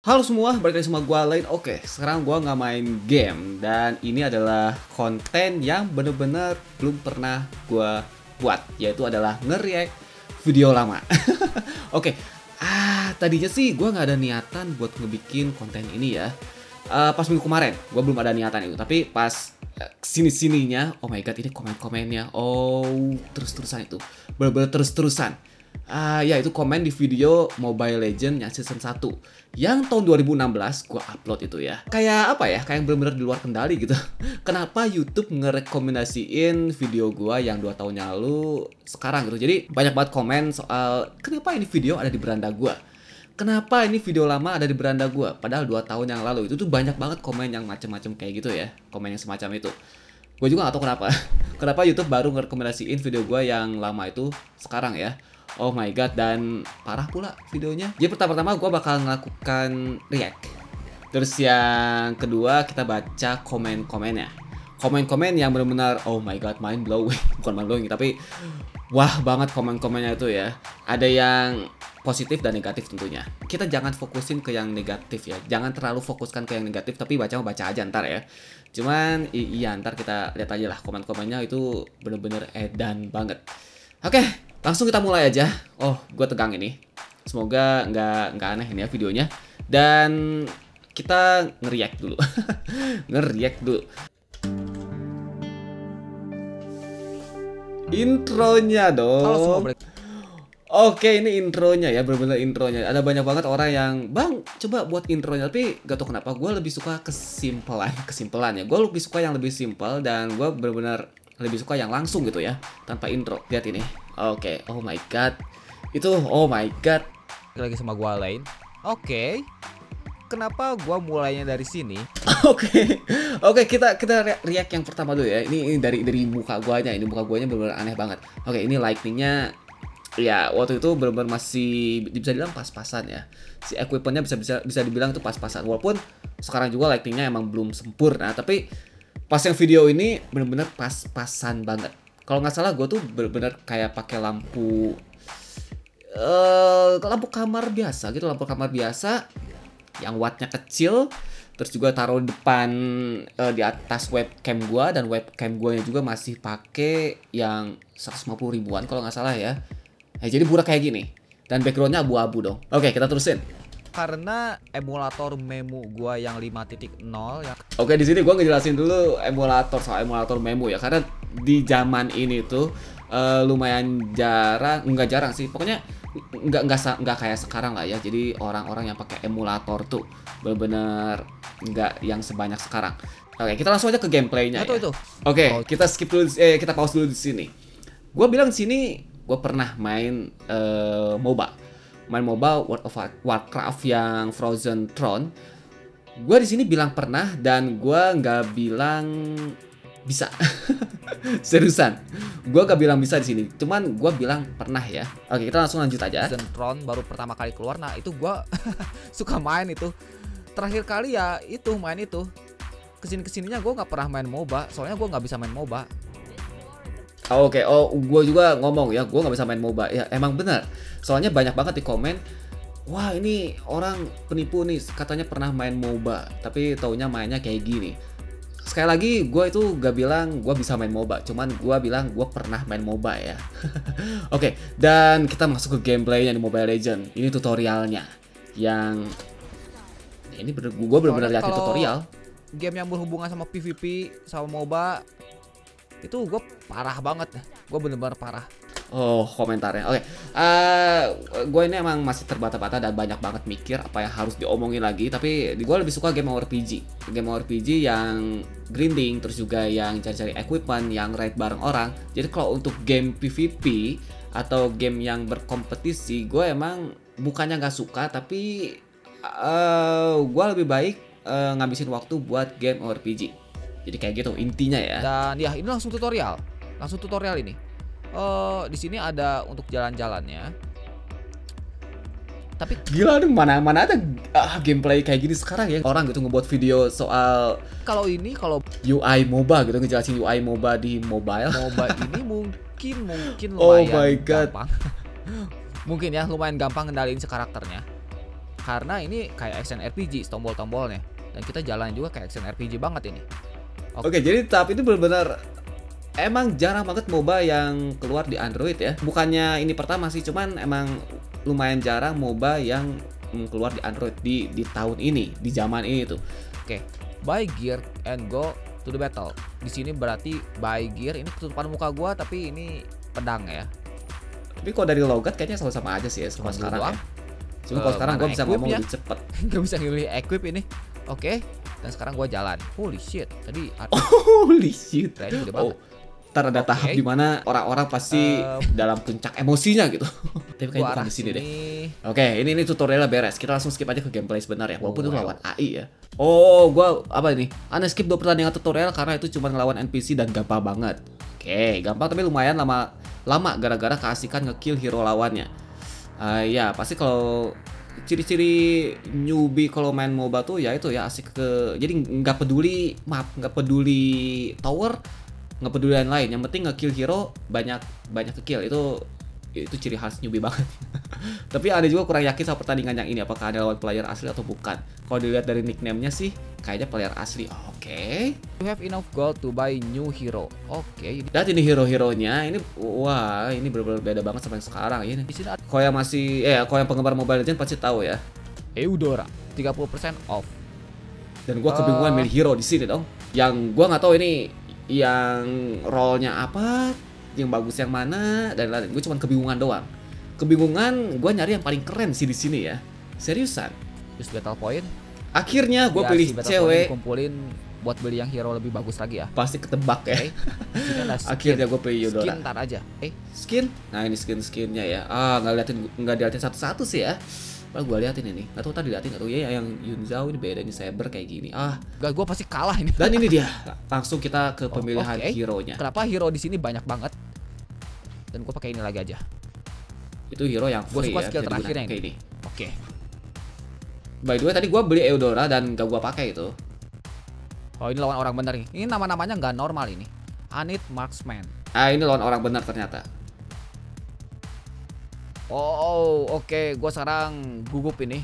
Halo semua, balik lagi sama gua Lain. Oke, sekarang gua nggak main game dan ini adalah konten yang bener-bener belum pernah gua buat, yaitu adalah nge-react video lama. Oke, tadinya sih gua nggak ada niatan buat ngebikin konten ini ya. Pas minggu kemarin, gua belum ada niatan itu, tapi pas sini-sininya, oh my god, ini komen-komennya, oh terus-terusan itu, bener-bener terus-terusan. Ya itu komen di video Mobile Legends yang season 1 yang tahun 2016 gua upload itu ya. Kayak apa ya? Kayak bener-bener di luar kendali gitu. Kenapa YouTube ngerekomendasiin video gua yang 2 tahun yang lalu sekarang gitu. Jadi banyak banget komen soal kenapa ini video ada di beranda gua. Kenapa ini video lama ada di beranda gua? Padahal 2 tahun yang lalu itu tuh banyak banget komen yang macam-macam kayak gitu ya. Komen yang semacam itu. Gue juga gak tahu kenapa. Kenapa YouTube baru ngerekomendasiin video gua yang lama itu sekarang ya. Oh my god, dan parah pula videonya. Jadi pertama-tama gue bakal melakukan react. Terus yang kedua kita baca komen-komennya. Komen-komen yang benar-benar oh my god, mind blowing. Bukan mind blowing tapi wah banget komen-komennya itu ya. Ada yang positif dan negatif tentunya. Kita jangan fokusin ke yang negatif ya. Jangan terlalu fokuskan ke yang negatif, tapi baca aja ntar ya. Cuman iya ntar kita lihat aja lah komen-komennya itu bener-bener edan banget. Oke, langsung kita mulai aja. Oh, gue tegang ini. Semoga nggak aneh ini ya videonya. Dan kita nge-react dulu. Nge-react dulu. Intronya dong. Oke, ini intronya ya, bener-bener intronya. Ada banyak banget orang yang, bang, coba buat intronya. Tapi gak tau kenapa, gue lebih suka kesimpelan ya. Gue lebih suka yang lebih simpel dan gue bener-bener lebih suka yang langsung gitu ya, tanpa intro. Lihat ini. Oke, oh my god. Itu oh my god. Lagi sama gua Lain. Oke. Kenapa gua mulainya dari sini? Oke, kita react yang pertama dulu ya. Ini dari muka guanya. Ini muka guanya benar-benar aneh banget. Oke, ini lightingnya ya waktu itu benar-benar masih bisa dibilang pas-pasan ya. Si equipmentnya bisa dibilang tuh pas-pasan. Walaupun sekarang juga lightingnya emang belum sempurna, tapi pas yang video ini bener-bener pas-pasan banget. Kalau nggak salah gue tuh bener-bener kayak pakai lampu kamar biasa gitu, lampu kamar biasa yang wattnya kecil. Terus juga taruh depan di atas webcam gue, dan webcam gue juga masih pakai yang 150 ribuan kalau nggak salah ya. Jadi burak kayak gini dan backgroundnya abu-abu dong. Oke, kita terusin. Karena emulator Memu gua yang 5.0 ya. Oke, di sini gua ngejelasin dulu soal emulator Memu ya, karena di zaman ini tuh lumayan jarang, nggak jarang sih. Pokoknya nggak kayak sekarang lah ya. Jadi orang-orang yang pakai emulator tuh bener-bener nggak yang sebanyak sekarang. Oke, kita langsung aja ke gameplaynya ya. Oke, kita skip dulu, kita pause dulu di sini. Gua bilang di sini gua pernah main MOBA. Main MOBA World of Warcraft yang Frozen Throne. Gue di sini bilang pernah dan gue nggak bilang bisa. Seriusan, gue gak bilang bisa di sini. Cuman gue bilang pernah ya. Oke, kita langsung lanjut aja. Frozen Throne baru pertama kali keluar. Nah itu gue suka main itu. Terakhir kali ya itu main itu. Kesininya gue nggak pernah main MOBA. Soalnya gue nggak bisa main MOBA. Oke, gue juga ngomong ya, gue nggak bisa main MOBA. Ya emang benar. Soalnya banyak banget di komen, wah ini orang penipu nih, katanya pernah main MOBA, tapi taunya mainnya kayak gini. Sekali lagi, gue itu gak bilang gue bisa main MOBA, cuman gue bilang gue pernah main MOBA ya. Oke, dan kita masuk ke gameplaynya di Mobile Legends. Ini tutorialnya, yang ini gue bener-bener liatin tutorial. Game yang berhubungan sama PvP, sama MOBA, itu gue parah banget ya. Gue bener-bener parah. Oh, komentarnya. Oke. Gue ini emang masih terbata-bata dan banyak banget mikir apa yang harus diomongin lagi. Tapi gue lebih suka game RPG. Game RPG yang grinding, terus juga yang cari-cari equipment, yang raid bareng orang. Jadi kalau untuk game PvP atau game yang berkompetisi, gue emang bukannya nggak suka, tapi gue lebih baik ngabisin waktu buat game RPG. Jadi kayak gitu intinya ya. Dan ya ini langsung tutorial ini. Di sini ada untuk jalan-jalannya. Tapi gila nih, mana ada gameplay kayak gini sekarang ya. Orang gitu ngebuat video soal kalau UI MOBA gitu, ngejelasin UI MOBA di mobile. MOBA ini mungkin lumayan oh my god. gampang. Mungkin ya lumayan gampang ngendaliin si karakternya. karena ini kayak action RPG tombol-tombolnya, dan kita jalan juga kayak action RPG banget ini. Oke, jadi tahap ini benar-benar emang jarang banget MOBA yang keluar di Android ya. Bukannya ini pertama sih, cuman emang lumayan jarang MOBA yang keluar di Android di tahun ini, di zaman ini tuh. Oke, buy gear and go to the battle. Di sini berarti buy gear, ini ketutupan muka gua tapi ini pedang ya. Tapi kalau dari logat kayaknya sama-sama aja sih ya sama sekarang ya. Cuma kalau sekarang gue bisa ngomong lebih cepet. Gak bisa milih equip ini. Oke, dan sekarang gue jalan. Holy shit, tadi holy shit. Ini gede banget. Ntar ada tahap dimana orang-orang pasti dalam puncak emosinya gitu. Tapi kayaknya bukan di sini deh. Oke, ini tutorialnya beres. Kita langsung skip aja ke gameplay sebenarnya. Walaupun itu lawan AI ya. Oh, gua apa ini? Anda skip 2 pertandingan tutorial karena itu cuma ngelawan NPC dan gampang banget. Oke, gampang tapi lumayan lama gara-gara keasikan ngekill hero lawannya. Ya, pasti kalau ciri-ciri newbie kalau main MOBA tuh ya itu ya asik jadi nggak peduli map, nggak peduli tower, nggak peduli lain-lain. Yang penting ngekill hero banyak kill itu ciri khas newbie banget. Tapi ada juga kurang yakin sama pertandingan yang ini apakah ada lawan player asli atau bukan. Kalau dilihat dari nickname-nya sih kayaknya player asli. Oke. You have enough gold to buy new hero. Oke. Lihat ini hero-heronya ini, wah ini benar-benar beda banget sama yang sekarang ini. Kalau yang masih kalau yang penggemar Mobile Legends pasti tahu ya. Eudora 30% off. Dan gua kebingungan milih hero di sini dong. Yang gua nggak tahu ini yang role-nya apa, yang bagus yang mana, dan lain-lain. Gue cuma kebingungan doang. Kebingungan gue nyari yang paling keren sih di sini ya. Seriusan. Use battle point. Akhirnya gue pilih cewek. Kumpulin buat beli yang hero lebih bagus lagi ya. Pasti ketebak ya. Akhirnya gue pilih Eudora. Skin ntar aja. Skin? Nah ini skin-skinnya ya. Nggak diliatin satu-satu sih ya. Padahal gue liatin ini. Nggak tahu tadi diliatin atau ya yang Yun Zhao ini beda, ini Saber kayak gini. Gak, gue pasti kalah ini. Dan ini dia. Langsung kita ke pemilihan hero-nya. Kenapa hero di sini banyak banget? Dan gue pakai ini lagi aja. Itu hero yang free suka ya. Skill terakhirnya ini. Oke. By the way tadi gue beli Eudora dan gak gue pakai itu. Oh ini lawan orang bener nih. Ini nama-namanya nggak normal ini. Anit Marksman. Ini lawan orang benar ternyata. Oh oke. Gue sekarang gugup ini.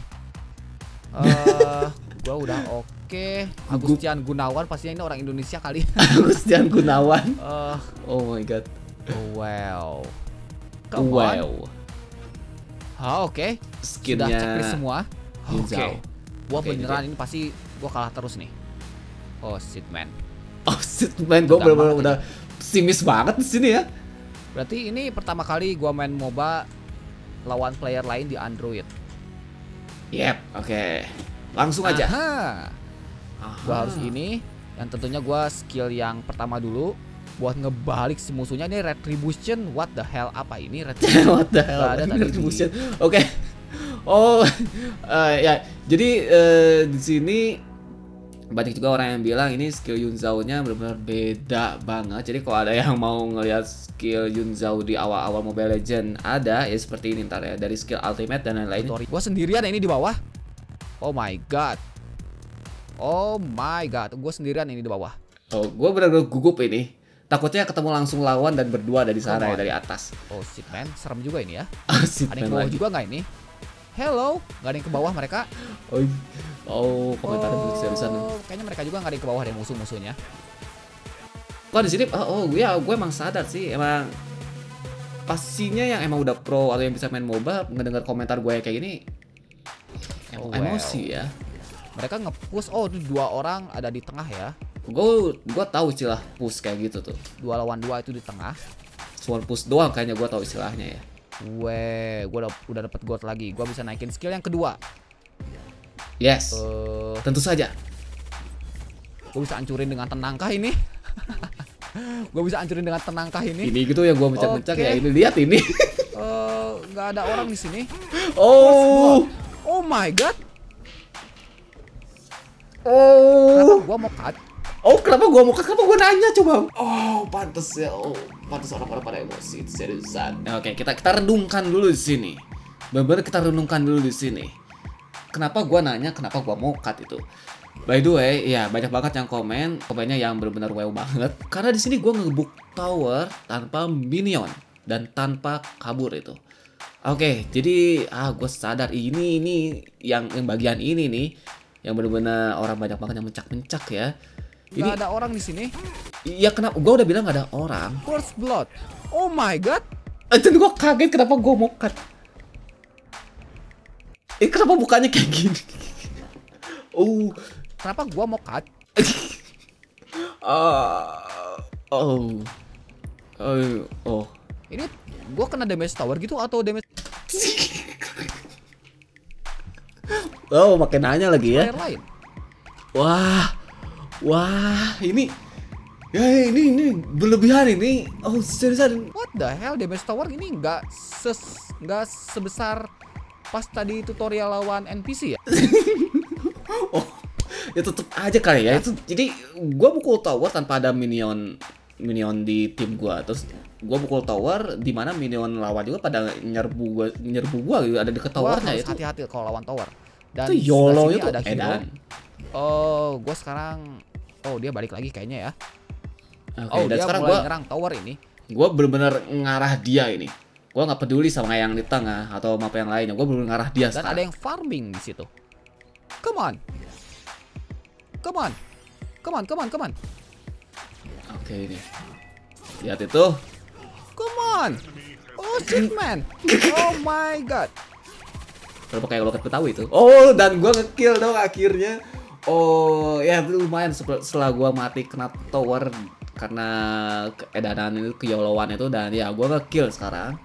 Gue udah oke. Agustian Gunawan pastinya ini orang Indonesia kali. Agustian Gunawan. Oh my god. Wow. Wow. Oke. Skinnya sudah checklist semua. Oke. Gua beneran ini pasti gua kalah terus nih. Oh shit man. Gue bener-bener udah pesimis banget di sini ya. Berarti ini pertama kali gua main MOBA lawan player lain di Android. Yep, oke. Langsung aja. Gua harus ini, yang tentunya gua skill yang pertama dulu buat ngebalik si musuhnya. Ini Retribution. What the hell, apa ini Retribution? What the hell? Ada tadi Retribution. Oke. Ya, jadi di sini banyak juga orang yang bilang ini skill Yun Zhao-nya benar-benar beda banget. Jadi kalau ada yang mau ngelihat skill Yun Zhao di awal-awal Mobile Legends ada ya seperti ini ntar ya, dari skill ultimate dan lain-lain. Gua sendirian ini di bawah. Oh my god. Gua sendirian ini di bawah. Gua benar-benar gugup ini. Takutnya ketemu langsung lawan dan berdua dari sana ya, dari atas. Oh shit man, serem juga ini ya. Shit, ada yang ke bawah juga nggak ini? Hello, nggak ada yang ke bawah mereka. Komentarnya seriusan. Kayaknya mereka juga nggak ada yang ke bawah, ada musuh-musuhnya. Kok di sini? Gue emang sadar sih, emang pastinya yang emang udah pro atau yang bisa main MOBA ngedengar komentar gue kayak gini, emosi ya. Mereka nge-push. Itu 2 orang ada di tengah ya. Gue tahu istilah push kayak gitu tuh. 2 lawan 2 itu di tengah. Cuma push doang kayaknya gue tahu istilahnya ya. Gue udah dapet gold lagi. Gue bisa naikin skill yang kedua. Yes. Tentu saja. Gue bisa hancurin dengan tenangkah ini? Gue bisa hancurin dengan tenangkah ini? Ini gitu yang gue mencak-mencak ya. Ini lihat ini. Nggak ada orang di sini. Oh my god. Gua mau cut. Kenapa gua mau cut? Kenapa gua nanya coba? Pantes ya. Pantes orang-orang pada emosi. Seriusan. Oke, kita renungkan dulu di sini. Bener-bener kita renungkan dulu di sini. Kenapa gua nanya? Kenapa gua mau cut itu? By the way, ya banyak banget yang komennya yang benar-benar wow banget. Karena di sini gua ngebuk tower tanpa minion dan tanpa kabur itu. Oke, jadi gue sadar ini yang bagian ini nih yang bener-bener orang banyak banget yang mencak-mencak ya. Ini Nggak ada orang di sini. ya kenapa? Gue udah bilang gak ada orang. First blood. Oh my god. Dan gue kaget kenapa gue mau cut. Kenapa bukannya kayak gini? Kenapa gua mau cut? Ini gua kena damage tower gitu atau damage Makin nanya lagi ya. player lain? Wah, ini berlebihan ini. Seriusan. What the hell, damage tower ini nggak sebesar pas tadi tutorial lawan NPC ya? Ya tetep aja kali ya. Itu jadi gua pukul tower tanpa ada minion di tim gua. Terus gua pukul tower di mana minion lawan juga pada nyerbu gua gitu, ada deket towernya Harus itu. hati-hati kalau lawan tower. Dan Itu YOLO sebelah sini itu ada hero. edan. Gua sekarang dia balik lagi kayaknya ya. Oke, dan Dia sekarang mulai gua nyerang tower ini. bener-bener ngarah dia ini. Gua nggak peduli sama yang di tengah atau map yang lainnya. Gua bener-bener ngarah dia Dan sekarang. ada yang farming di situ. Come on. Oke, ini. Lihat itu. Come on. Oh shit man. Oh my god. Berapa kayak loket Betawi itu. Dan gua nge-kill dong akhirnya. Ya itu lumayan setelah gua mati kena tower karena keedanan itu, keyolowan itu, dan ya gua nge-kill sekarang.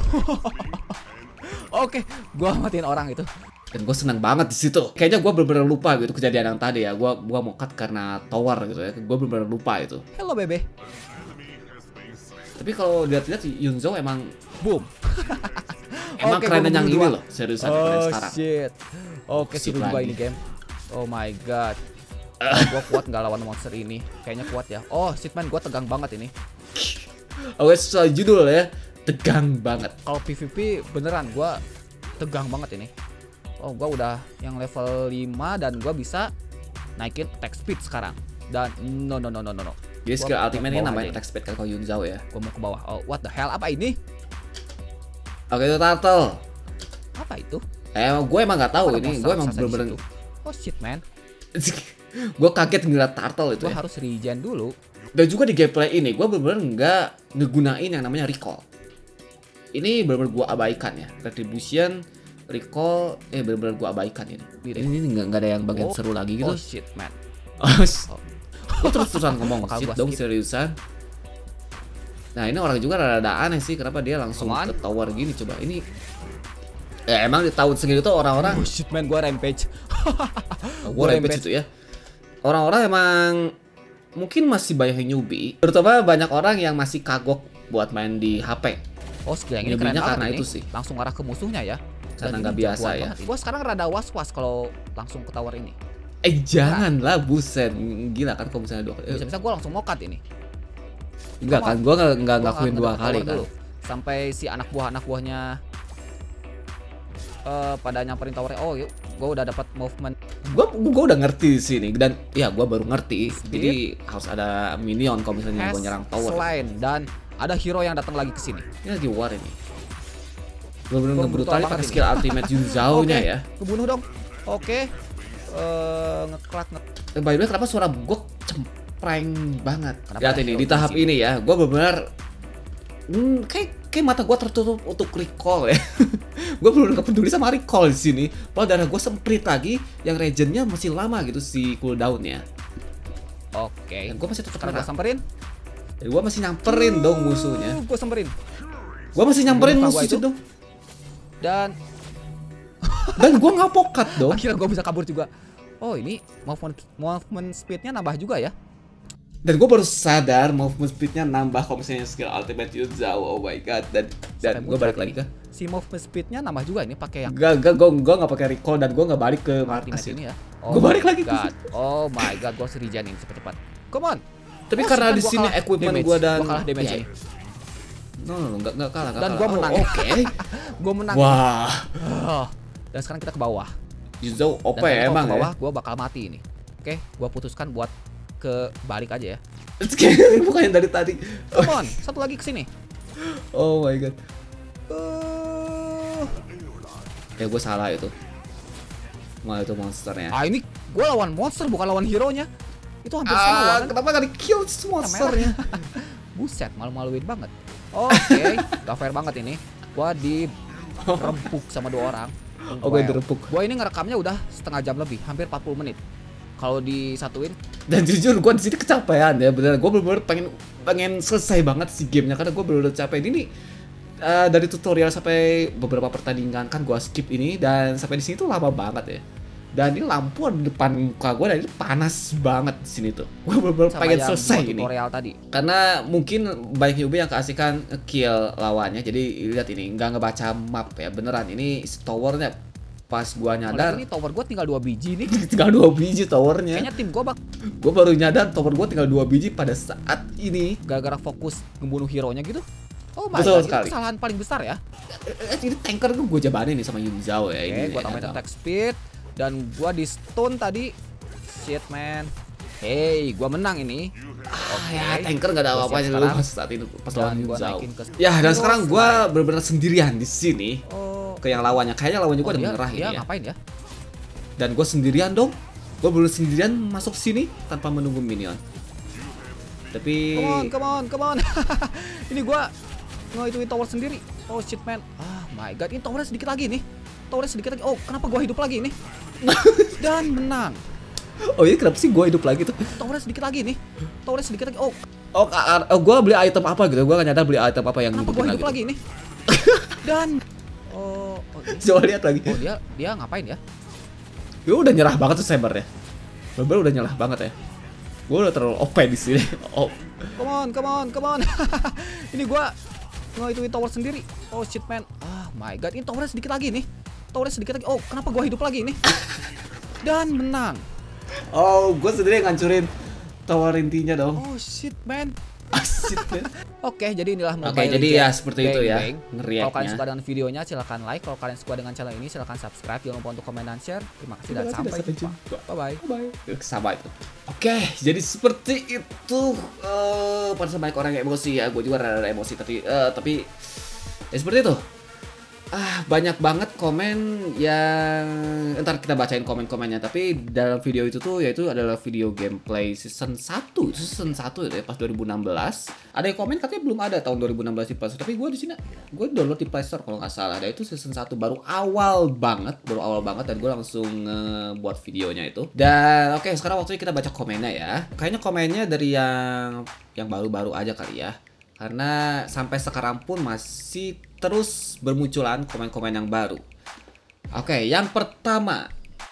Oke, gua matiin orang itu. Dan gue seneng banget di situ. Kayaknya gue bener-bener lupa gitu kejadian yang tadi ya. Gua mau cut karena tower gitu ya. Gue bener-bener lupa itu. Hello bebe. Tapi kalau dilihat-lihat Yunzo emang Boom. Oke, keren yang ini loh. Seriusan keren sekarang. Shit. Oke, Sip seru juga lagi. ini game. Oh my god. Gua kuat nggak lawan monster ini? Kayaknya kuat ya. Shit man, gua tegang banget ini. Oke, sesuai judul ya. Tegang banget. Kalau PvP beneran gua tegang banget ini. Gua udah yang level 5 dan gua bisa naikin attack speed sekarang. Dan no. Jadi skill Gua ultimate ke ini bawah namanya aja attack speed kan kalau Yunzo ya. Gua mau ke bawah. What the hell? Apa ini? Oke, itu turtle. Apa itu? Gue emang nggak tahu Ada ini. monster Gue emang raksasa di bener-bener. situ. Shit man. Gue kaget ngeliat turtle itu Gua ya. harus regen dulu. Dan juga di gameplay ini gue bener-bener nggak ngegunain yang namanya recall. Ini bener-bener gue abaikan ya. Retribution, recall, bener-bener gue abaikan ini. Ini nggak ada yang bagian seru lagi gitu. Shit man. Gue terus-terusan ngomong Bakal shit gua dong, skip. seriusan. Nah ini orang juga rada aneh sih, kenapa dia langsung Come on. ke tower gini coba. Ini emang di tahun segitu tuh orang-orang Shit man, gua rampage. gue rampage itu ya. Orang-orang emang mungkin masih banyak yang newbie, terutama banyak orang yang masih kagok buat main di HP. Skill yang ini keren Newbie-nya banget karena ini. itu sih. Langsung arah ke musuhnya ya. Karena Dan nggak ini biasa jagoan ya. banget. Gua sekarang rada was-was kalau langsung ke tower ini. Janganlah, buset, gila kan kalau misalnya dua kali. Bisa-bisa gua langsung mokat ini. Enggak kan, gue nggak Gua ngelakuin nggak 2 dapet kali tower kan. dulu. Sampai si anak buahnya pada nyamperin towernya. Yuk, gua udah dapat movement. Gue udah ngerti di sini dan ya gue baru ngerti. Jadi harus ada minion kalau misalnya gue nyerang tower. Selain dan ada hero yang datang lagi ke sini. Ini lagi war ini. Bener-bener Gua ngebrutal brutal pakai banget skill ultimate Yunzao-nya Oke, ya. kebunuh dong. Oke. Ngekrak. By the way, kenapa suara gue cempreng banget? Kenapa Lihat ada ini hero di tahap di sini? ini ya, gue bener-bener kayak mata gue tertutup untuk recall ya. Gue bener-bener gak peduli sama recall di sini. Padahal darah gue semprit lagi, yang regennya masih lama gitu si cooldownnya. Oke. Dan gue masih tetap Sekarang gua kena. samperin. Gue masih nyamperin dong musuhnya. Gua samperin. Gue masih nyamperin Lupa gua musuh itu. dong. Dan Dan gue nggak pokat dong. akhirnya gue bisa kabur juga. Ini movement speednya nambah juga ya. Dan gue baru sadar movement speednya nambah kalau misalnya skill ultimate Yunzao. Oh my god. Dan Sampai gue muncrat balik lagi ini. ke Si movement speednya nambah juga ini pakai yang gue nggak pakai recall dan gue nggak balik ke markas ultimate ini ini. ya. Gua balik lagi ke God. Oh my god, gue harus regen ini cepet-cepet. Come on. Tapi karena shit, di gua sini kalah equipment damage. gue dan Gua kalah damage ya, ini. No, nggak kalah. Dan gua menang. Oke. Gue menang. Wah, Dan sekarang kita ke bawah. Yunzao OP Dan ya kalau emang ke bawah, ya. gue bakal mati ini. Oke, gue putuskan buat ke balik aja ya. Bukan yang dari tadi. Come on, satu lagi ke sini. Oh my god. Ya gue salah itu. Malah itu monsternya. Ah ini gue lawan monster bukan lawan hero-nya. Itu hampir sama kan? Kenapa gak di-kill monsternya? Buset, malu-maluin banget. Oke, gak fair banget ini. Gua dirempuk sama 2 orang. Oh, gue dirempuk. Gua ini ngerekamnya udah setengah jam lebih, hampir 40 menit. Kalau disatuin, Dan jujur gue di sini kecapean ya, beneran. Gue bener-bener pengen selesai banget sih gamenya karena gue bener-bener capek. Ini dari tutorial sampai beberapa pertandingan kan gue skip ini, dan sampai di sini tuh lama banget ya. Dan ini lampu di depan muka gue dan ini panas banget di sini tuh. Gue bener-bener pengen selesai ini. Tutorial tadi. Karena mungkin banyak newbie yang keasikan kill lawannya. Jadi lihat ini nggak ngebaca map ya, beneran. Ini towernya pas gua nyadar. Ini tower gua tinggal 2 biji nih. Tinggal 2 biji towernya. Kayaknya tim gua Gua baru nyadar tower gua tinggal 2 biji pada saat ini. Gara-gara fokus ngebunuh hero-nya gitu. Oh my Betul god, sekali. itu kesalahan paling besar ya. Ini tanker gue jabanin nih sama Yun Zhao ya. Oke, Ini gua tambahin attack speed dan gua di stun tadi. Shit man. Hey, gua menang ini. Ya tanker gak ada apa-apanya lu pas saat ini pas lawan Yun Zhao. Ya dan sekarang gua benar-benar sendirian di sini. Ke yang lawannya, kayaknya lawannya gua udah menyerah ini ya. Ngapain ya? Dan gue sendirian dong. Gue baru sendirian masuk sini tanpa menunggu minion. Tapi come on. Ini gua ngehituin tower sendiri. Oh shit man. Ah my god, ini towernya sedikit lagi nih. Towernya sedikit lagi. Oh, kenapa gua hidup lagi nih? Dan menang. Oh iya, kenapa sih gue hidup lagi tuh? Towernya sedikit lagi nih. Towernya sedikit lagi. Oh, gue beli item apa gitu? Gue gak nyadar beli item apa yang kenapa gua hidup lagi nih? Dan coba lihat lagi. Oh dia ngapain ya? Gue udah nyerah banget tuh Saber ya. Saber udah nyerah banget ya. Gue udah terlalu OP di sini. Oh. Come on. Ini gua ngehituin tower sendiri. Oh shit man. Ah my god, ini towernya sedikit lagi nih. Towernya sedikit lagi. Oh, kenapa gua hidup lagi nih? Dan menang. Oh, gue sendiri yang ngancurin tower intinya dong. Oh shit man. Shit man. Oke, jadi inilah Mobile Oke, jadi ya seperti itu ya. Kalau kalian suka dengan videonya silahkan like. Kalau kalian suka dengan channel ini silahkan subscribe. Jangan lupa untuk komen dan share. Terima kasih dan sampai jumpa. Bye bye. Sama itu. Oke, jadi seperti itu. Pada banyak orang yang emosi ya. Gue juga rada emosi tapi ya seperti itu. Banyak banget komen yang ntar kita bacain komen-komennya, tapi dalam video itu tuh yaitu adalah video gameplay season 1. Itu season 1 ya pas 2016. Ada yang komen katanya belum ada tahun 2016 di Play Store, tapi gue di sini gue download di Play Store kalau nggak salah. Dan itu season 1 baru awal banget dan gue langsung buat videonya itu. Dan oke, sekarang waktunya kita baca komennya ya. Kayaknya komennya dari yang baru-baru aja kali ya. Karena sampai sekarang pun masih terus bermunculan komen-komen yang baru. Oke, yang pertama.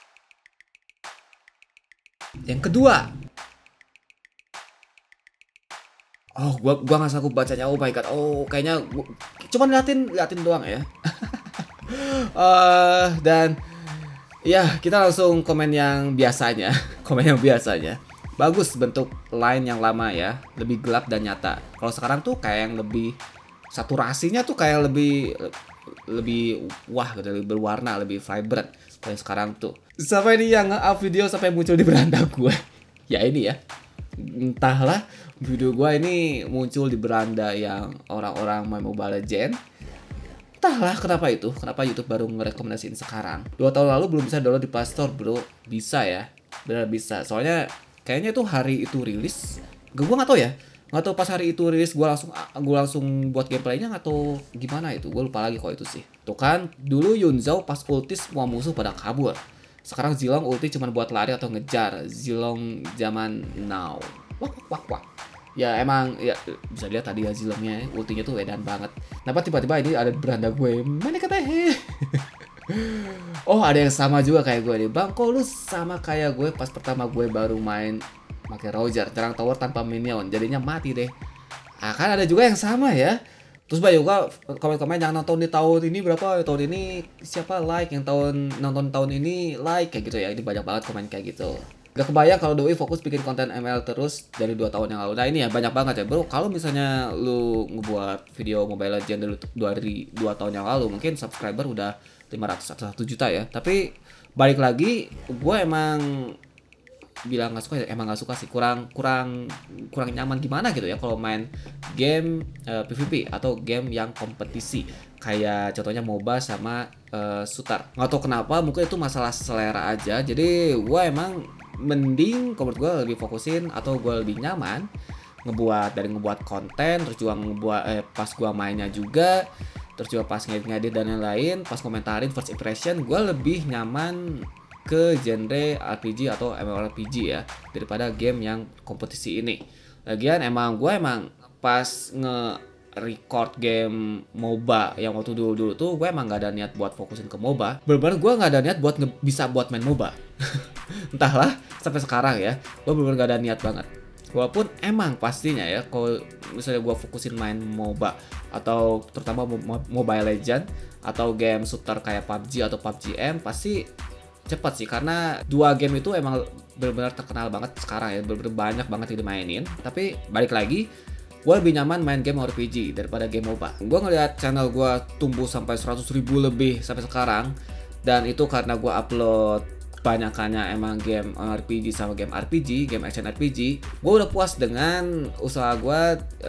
Yang kedua. Oh, gua nggak sanggup bacanya. Oh my god. Oh, kayaknya cuma liatin doang ya. Dan ya, kita langsung komen yang biasanya. Bagus bentuk line yang lama ya, lebih gelap dan nyata. Kalau sekarang tuh kayak yang lebih saturasinya tuh kayak lebih wah gitu, lebih berwarna, lebih vibrant. Kalau sekarang tuh sampai ini yang up video sampai muncul di beranda gue. Ya ini ya, entahlah video gue ini muncul di beranda yang orang-orang main Mobile Legends. Entahlah kenapa YouTube baru merekomendasiin sekarang. 2 tahun lalu belum bisa download di Play Store bro. Bisa ya, benar bisa. Soalnya kayaknya tuh hari itu rilis, gue nggak tahu ya, nggak tahu pas hari itu rilis gue langsung buat gameplaynya atau gimana itu, gue lupa lagi kalau itu sih. Tuh kan dulu Yun Zhao pas ulti semua musuh pada kabur. Sekarang Zilong ulti cuma buat lari atau ngejar. Zilong zaman now. Wah. Ya emang ya bisa lihat tadi ya Zilongnya ultinya tuh edan banget. Kenapa tiba-tiba ini ada beranda gue? Mana katanya? Oh, ada yang sama juga kayak gue nih. Bang, kok lu sama kayak gue pas pertama gue baru main pakai Roger, terang tower tanpa minion, jadinya mati deh. Kan ada juga yang sama ya. Terus banyak juga komen-komen yang nonton di tahun ini berapa, tahun ini siapa like, yang nonton tahun ini like, kayak gitu ya. Ini banyak banget komen kayak gitu. Gak kebayang kalau Doi fokus bikin konten ML terus dari 2 tahun yang lalu. Nah ini ya banyak banget ya bro. Kalau misalnya lu ngebuat video Mobile Legends dari 2 tahun yang lalu, mungkin subscriber udah 500 atau 1 juta ya. Tapi balik lagi, gue emang bilang nggak suka ya emang nggak suka sih, kurang nyaman gimana gitu ya kalau main game PvP atau game yang kompetisi kayak contohnya MOBA sama shooter. Nggak tahu kenapa, mungkin itu masalah selera aja. Jadi gue emang mending menurut gue lebih fokusin atau gue lebih nyaman ngebuat konten, terus juga ngebuat pas gue mainnya juga, terus juga pas ngedit dan lain-lain, pas komentarin first impression, gue lebih nyaman ke genre RPG atau MMORPG ya daripada game yang kompetisi ini. Lagian gue emang pas record game MOBA yang waktu dulu tuh gue emang gak ada niat buat fokusin ke MOBA. Bener-bener gue gak ada niat buat bisa buat main MOBA. Entahlah sampai sekarang ya, gue bener-bener gak ada niat banget. Walaupun emang pastinya ya kalau misalnya gue fokusin main MOBA atau terutama Mobile Legend atau game shooter kayak PUBG atau PUBG M, pasti cepat sih, karena dua game itu emang benar-benar terkenal banget sekarang ya, benar-benar banyak banget yang dimainin. Tapi balik lagi, gue lebih nyaman main game RPG daripada game MOBA. Gue ngeliat channel gue tumbuh sampai 100.000 lebih sampai sekarang, dan itu karena gue upload banyakannya emang game RPG sama game RPG, game action RPG. Gue udah puas dengan usaha gue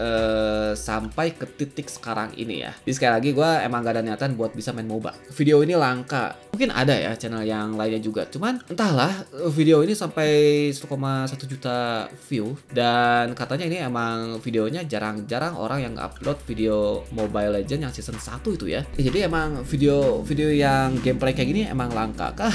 sampai ke titik sekarang ini ya. Jadi sekali lagi gue emang gak ada niatan buat bisa main MOBA. Video ini langka. Mungkin ada ya channel yang lainnya juga, cuman entahlah, video ini sampai 1,1 juta view, dan katanya ini emang videonya jarang-jarang orang yang upload video Mobile Legends yang season 1 itu ya. Jadi emang video yang gameplay kayak gini emang langka kah?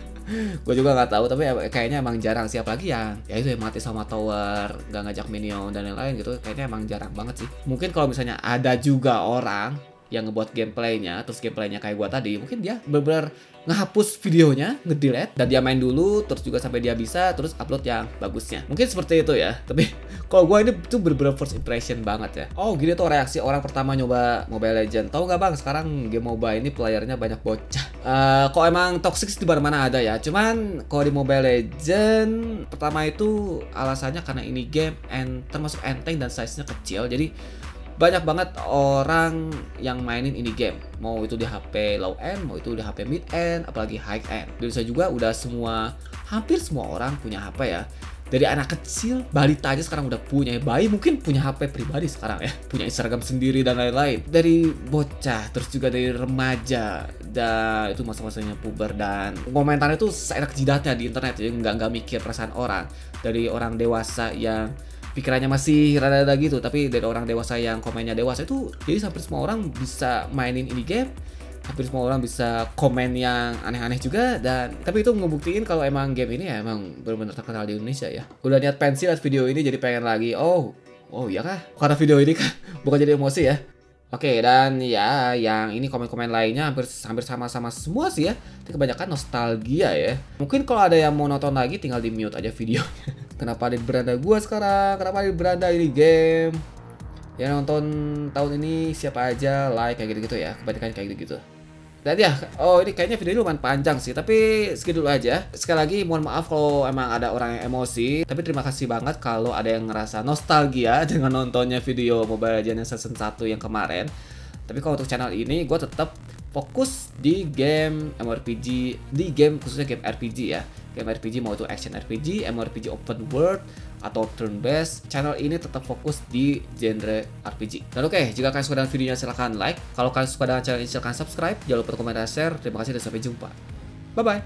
Gue juga nggak tahu, tapi kayaknya emang jarang. Siapa lagi yang ya itu yang mati sama tower, nggak ngajak minion dan lain-lain gitu, kayaknya emang jarang banget sih. Mungkin kalau misalnya ada juga orang yang ngebuat gameplaynya, terus gameplaynya kayak gue tadi, mungkin dia bener-bener ngehapus videonya, ngedelete, dan dia main dulu, terus juga sampai dia bisa, terus upload yang bagusnya. Mungkin seperti itu ya. Tapi kalau gue ini tuh bener-bener first impression banget ya. Oh gini tuh reaksi orang pertama nyoba Mobile Legends. Tahu nggak bang, sekarang game MOBA ini playernya banyak bocah. Kok emang toxic di mana-mana ada ya. Cuman kalau di Mobile Legends pertama itu alasannya karena ini game termasuk enteng dan size-nya kecil. Jadi banyak banget orang yang mainin ini game, mau itu di HP low end, mau itu di HP mid end, apalagi high end. Di Indonesia juga udah hampir semua orang punya HP ya. Dari anak kecil, balita aja sekarang udah punya, bayi mungkin punya HP pribadi sekarang ya, punya Instagram sendiri dan lain-lain. Dari bocah, terus juga dari remaja, dan itu masa-masanya puber, dan komentarnya tuh seenak jidatnya di internet, jadi nggak mikir perasaan orang. Dari orang dewasa yang pikirannya masih rada-rada gitu, tapi dari orang dewasa yang komennya dewasa itu, jadi hampir semua orang bisa mainin ini game, hampir semua orang bisa komen yang aneh-aneh juga, dan tapi itu ngebuktiin kalau emang game ini ya emang benar-benar terkenal di Indonesia ya. Udah niat pensi lihat video ini jadi pengen lagi. Oh iya kah? Karena video ini kan bukan jadi emosi ya. Oke, dan ya yang ini komen-komen lainnya hampir sama-sama semua sih ya. Tapi kebanyakan nostalgia ya. Mungkin kalau ada yang mau nonton lagi tinggal di mute aja videonya. Kenapa ada di beranda gua sekarang? Kenapa ada di beranda ini game? Ya nonton tahun ini siapa aja, like kayak gitu-gitu ya. Kebanyakan kayak gitu-gitu. Dan ya, ini kayaknya video ini lumayan panjang sih, tapi segitu dulu aja. Sekali lagi mohon maaf kalau emang ada orang yang emosi, tapi terima kasih banget kalau ada yang ngerasa nostalgia dengan nontonnya video Mobile Legends Season 1 yang kemarin. Tapi kalau untuk channel ini gue tetap fokus di game MMORPG, di game khususnya game RPG ya. Game RPG mau itu action RPG, MMORPG open world, atau turn based, channel ini tetap fokus di genre RPG. Dan oke, jika kalian suka dengan videonya silahkan like. Kalau kalian suka dengan channel ini silahkan subscribe. Jangan lupa komentar, share. Terima kasih dan sampai jumpa. Bye bye.